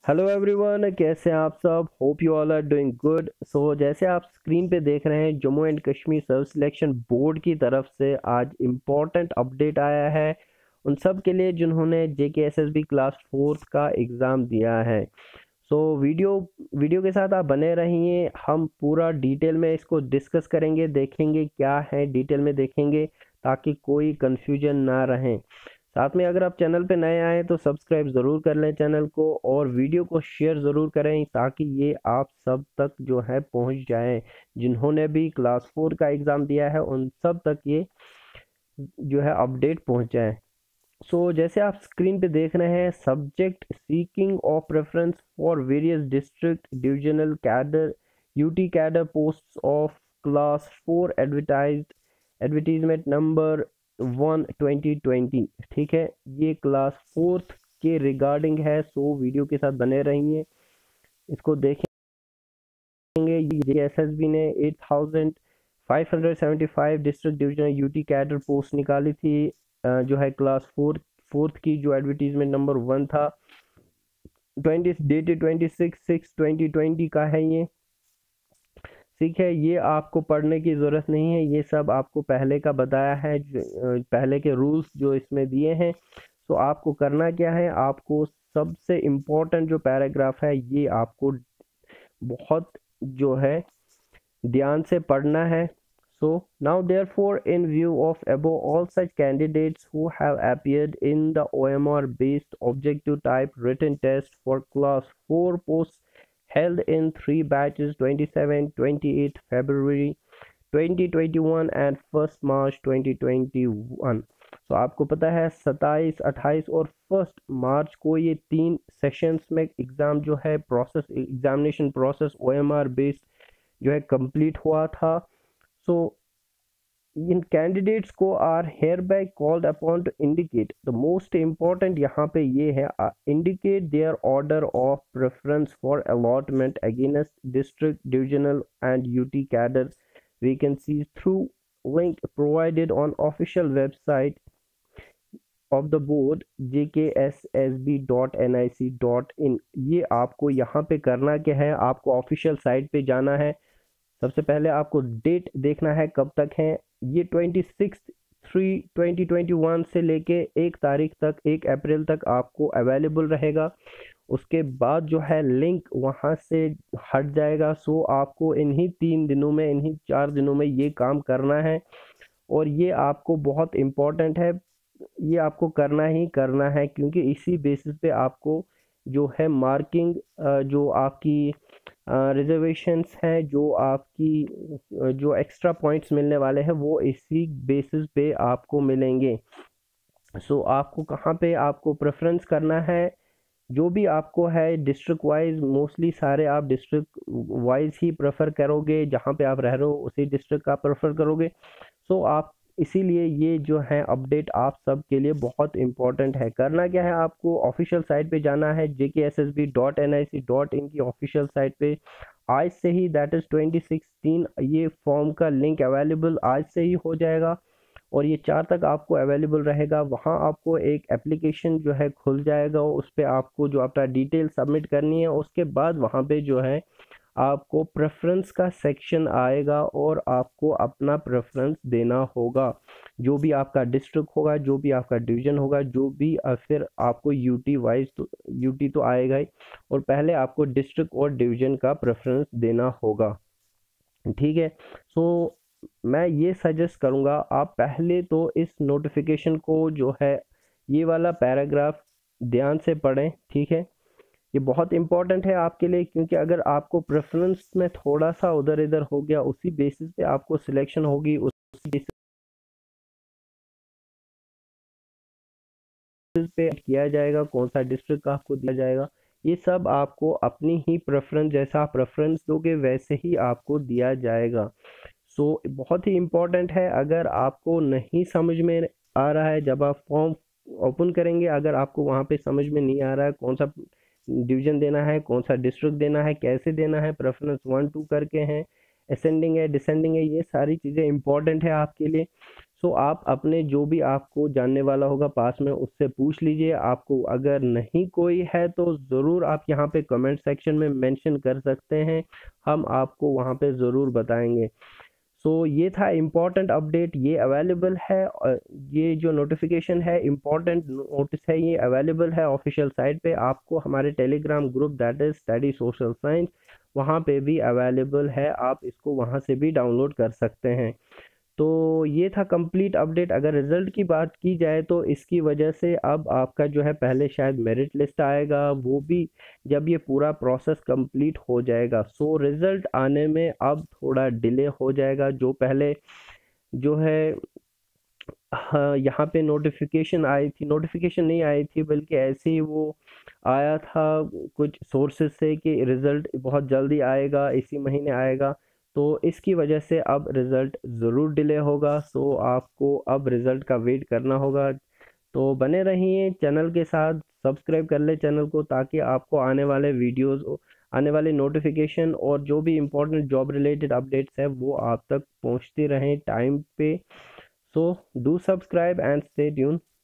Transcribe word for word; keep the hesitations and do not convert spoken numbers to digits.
Hello everyone, कैसे हैं आप सब। Hope you all are doing good. So जैसे आप स्क्रीन पे देख रहे हैं, Jammu and Kashmir service selection board की तरफ से आज इम्पोर्टेंट अपडेट आया है उन सब के लिए जिन्होंने जेके एसएसबी क्लास फोर्थ का एग्ज़ाम दिया है। सो वीडियो वीडियो के साथ आप बने रहिए। हम पूरा डिटेल में इसको डिस्कस करेंगे, देखेंगे क्या है, डिटेल में देखेंगे ताकि कोई कंफ्यूजन ना रहे। साथ में अगर आप चैनल पे नए आए तो सब्सक्राइब ज़रूर कर लें चैनल को, और वीडियो को शेयर ज़रूर करें ताकि ये आप सब तक जो है पहुंच जाए। जिन्होंने भी क्लास फोर का एग्ज़ाम दिया है उन सब तक ये जो है अपडेट पहुंच जाए। सो so, जैसे आप स्क्रीन पे देख रहे हैं, subject seeking of preference for various district divisional cadre UT cadre post of class four advertised advertisement number one twenty twenty. ठीक है, ये क्लास फोर्थ के रिगार्डिंग है। सो so, वीडियो के साथ बने रहिए, इसको देखेंगे। ये एसएसबी ने eight thousand five hundred seventy five district divisional UT cadre post निकाली थी, जो है क्लास फोर फोर्थ की, जो एडवर्टीजमेंट नंबर वन था। Twenty dated twenty six six twenty twenty का है ये। ठीक है, ये आपको पढ़ने की ज़रूरत नहीं है, ये सब आपको पहले का बताया है, पहले के रूल्स जो इसमें दिए हैं। तो आपको करना क्या है, आपको सबसे इम्पोर्टेंट जो पैराग्राफ है ये आपको बहुत जो है ध्यान से पढ़ना है। So now therefore, in view of above, all such candidates who have appeared in the O M R based objective type written test for class four posts held in three batches, twenty-seven, twenty-eight February twenty twenty-one and first March twenty twenty-one। तो आपको पता है सत्ताईस, अट्ठाईस और first March को ये तीन सेशंस में एग्ज़ाम जो है process examination process O M R based जो है कंप्लीट हुआ था। So, इन कैंडिडेट्स को are hereby called upon to indicate, the most important यहाँ पे ये है, indicate their order of preference for allotment against district divisional and UT cadre vacancies through link provided on official website of the board J K S S B dot N I C dot in. ये आपको यहाँ पे करना क्या है, आपको official site पे जाना है। सबसे पहले आपको डेट देखना है कब तक है। ये twenty six three twenty twenty one से लेके एक तारीख तक, एक अप्रैल तक आपको अवेलेबल रहेगा। उसके बाद जो है लिंक वहाँ से हट जाएगा। सो आपको इन्हीं तीन दिनों में, इन्हीं चार दिनों में ये काम करना है, और ये आपको बहुत इम्पोर्टेंट है। ये आपको करना ही करना है, क्योंकि इसी बेसिस पे आपको जो है मार्किंग, जो आपकी रिजर्वेशंस हैं, जो आपकी जो एक्स्ट्रा पॉइंट्स मिलने वाले हैं, वो इसी बेसिस पे आपको मिलेंगे। सो so, आपको कहाँ पे आपको प्रेफरेंस करना है, जो भी आपको है डिस्ट्रिक्ट वाइज, मोस्टली सारे आप डिस्ट्रिक्ट वाइज ही प्रेफर करोगे, जहाँ पे आप रह रहे हो उसी डिस्ट्रिक्ट का प्रेफर करोगे। सो so, आप इसीलिए ये जो है अपडेट आप सब के लिए बहुत इंपॉर्टेंट है। करना क्या है, आपको ऑफिशियल साइट पे जाना है, J K S S B dot N I C dot in की ऑफिशियल साइट पे आज से ही, दैट इज़ ट्वेंटी सिक्सटीन, ये फॉर्म का लिंक अवेलेबल आज से ही हो जाएगा और ये चार तक आपको अवेलेबल रहेगा। वहाँ आपको एक एप्लीकेशन जो है खुल जाएगा, उस पर आपको जो अपना डिटेल सबमिट करनी है। उसके बाद वहाँ पे जो है आपको प्रेफरेंस का सेक्शन आएगा और आपको अपना प्रेफरेंस देना होगा। जो भी आपका डिस्ट्रिक्ट होगा, जो भी आपका डिवीज़न होगा, जो भी फिर आपको यूटी वाइज तो यूटी तो आएगा ही, और पहले आपको डिस्ट्रिक्ट और डिवीज़न का प्रेफरेंस देना होगा। ठीक है, सो मैं ये सजेस्ट करूँगा, आप पहले तो इस नोटिफिकेशन को जो है ये वाला पैराग्राफ ध्यान से पढ़ें। ठीक है, ये बहुत इंपॉर्टेंट है आपके लिए, क्योंकि अगर आपको प्रेफरेंस में थोड़ा सा उधर इधर हो गया, उसी बेसिस पे आपको सिलेक्शन होगी, उसी बेसिस पे किया जाएगा, कौन सा डिस्ट्रिक्ट का आपको दिया जाएगा। ये सब आपको अपनी ही प्रेफरेंस, जैसा आप प्रेफरेंस दोगे वैसे ही आपको दिया जाएगा। सो so, बहुत ही इम्पोर्टेंट है। अगर आपको नहीं समझ में आ रहा है, जब आप फॉर्म ओपन करेंगे, अगर आपको वहाँ पे समझ में नहीं आ रहा है कौन सा डिवीजन देना है, कौन सा डिस्ट्रिक्ट देना है, कैसे देना है, प्रेफरेंस वन टू करके हैं, असेंडिंग है, डिसेंडिंग है, ये सारी चीज़ें इंपॉर्टेंट है आपके लिए। सो आप अपने जो भी आपको जानने वाला होगा पास में उससे पूछ लीजिए। आपको अगर नहीं कोई है तो ज़रूर आप यहाँ पे कमेंट सेक्शन में मेंशन कर सकते हैं, हम आपको वहाँ पे ज़रूर बताएंगे। सो so, ये था इम्पोर्टेंट अपडेट, ये अवेलेबल है और ये जो नोटिफिकेशन है इम्पोर्टेंट नोटिस है, ये अवेलेबल है ऑफिशियल साइट पे। आपको हमारे Telegram group that is study social science, वहाँ पे भी अवेलेबल है, आप इसको वहाँ से भी डाउनलोड कर सकते हैं। तो ये था कंप्लीट अपडेट। अगर रिज़ल्ट की बात की जाए तो इसकी वजह से अब आपका जो है पहले शायद मेरिट लिस्ट आएगा, वो भी जब ये पूरा प्रोसेस कंप्लीट हो जाएगा। सो रिज़ल्ट आने में अब थोड़ा डिले हो जाएगा। जो पहले जो है हाँ, यहाँ पे नोटिफिकेशन आई थी, नोटिफिकेशन नहीं आई थी बल्कि ऐसे ही वो आया था कुछ सोर्सेज से कि रिज़ल्ट बहुत जल्दी आएगा, इसी महीने आएगा। तो इसकी वजह से अब रिज़ल्ट ज़रूर डिले होगा। सो आपको अब रिज़ल्ट का वेट करना होगा। तो बने रहिए चैनल के साथ, सब्सक्राइब कर ले चैनल को ताकि आपको आने वाले वीडियोस, आने वाले नोटिफिकेशन और जो भी इम्पोर्टेंट जॉब रिलेटेड अपडेट्स है वो आप तक पहुंचती रहें टाइम पे। So do subscribe and stay tuned.